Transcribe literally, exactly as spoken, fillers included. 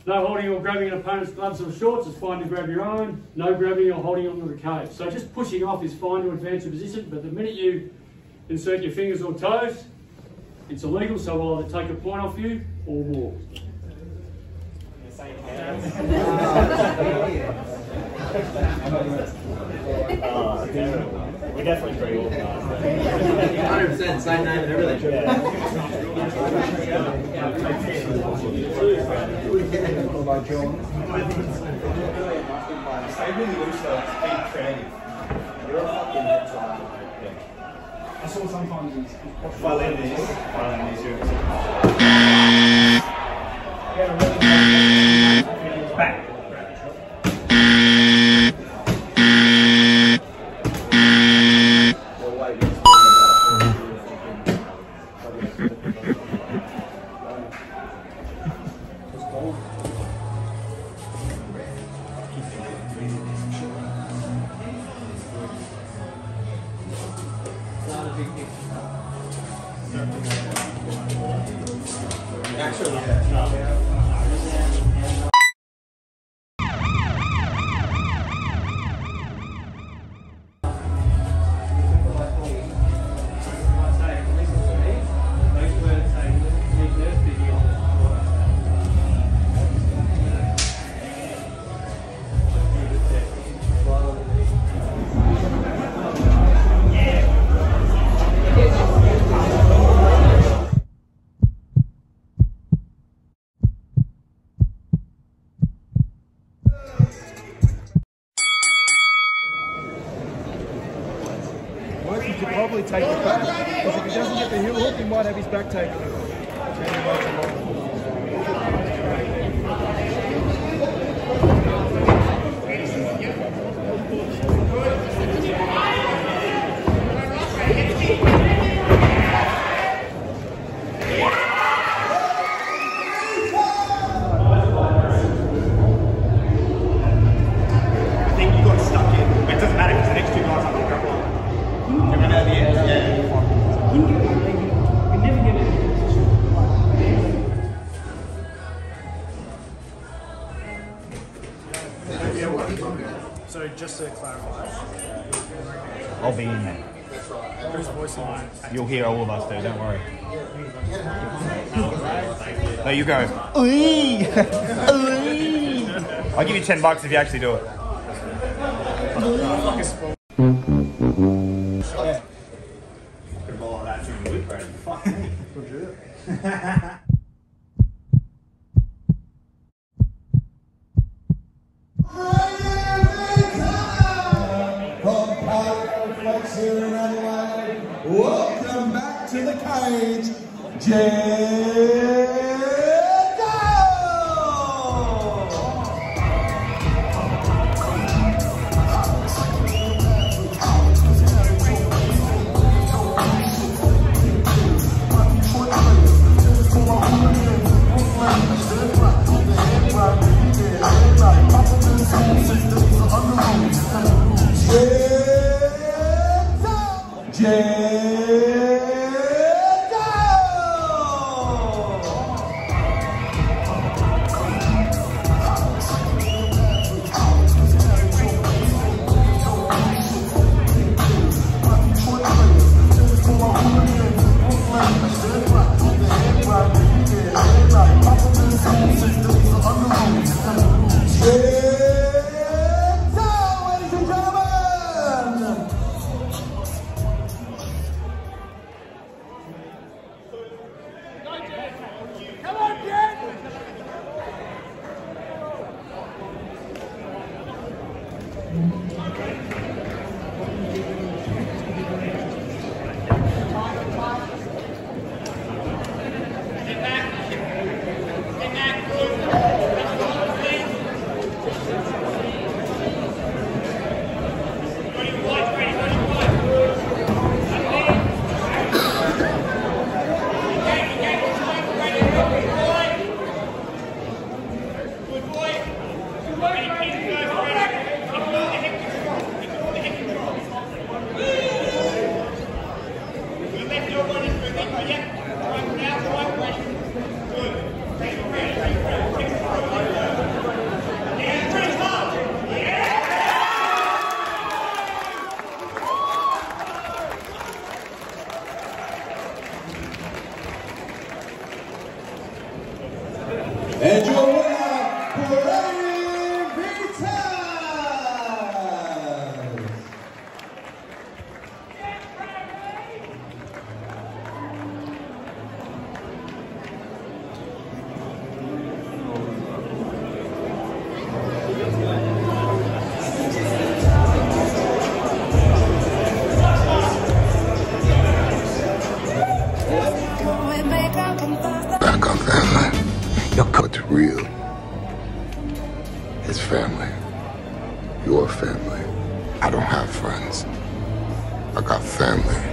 No holding or grabbing an opponent's gloves or shorts, it's fine to grab your own. No grabbing or holding onto the cage. So just pushing off is fine to advance your position, but the minute you insert your fingers or toes, it's illegal, so we'll either take a point off you or walk. uh, we're definitely pretty organised. one hundred percent, same name and everything. Yeah. Stay really loose though, be creative. You're a fucking head try. I saw sometimes it's Philandese. Philandese, you're back. Actually, yeah. He could probably take it back, because if he doesn't get the heel hook, he might have his back taken. So just to clarify, I'll be in there. whose voice am I? You'll hear all of us do, don't worry. There you go. Ooh! Ooh! I'll give you ten bucks if you actually do it. Could roll all that during the week, right? Fuck me. Welcome back to the cage, Jay. Good. family. Your family. I don't have friends. I got family.